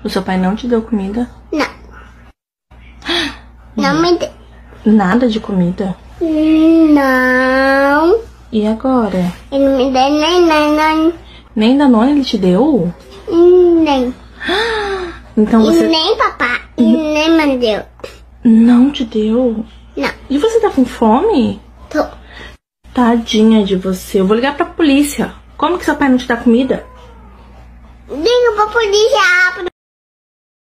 O seu pai não te deu comida? Não. Não me deu. Nada de comida? Não. E agora? Ele não me deu nem. Nem Danone ele te deu? Nem. Então E você nem papai. E nem me deu. não te deu? Não. E você tá com fome? Tô. Tadinha de você. Eu vou ligar pra polícia. Como que seu pai não te dá comida? Liga pra polícia rápido.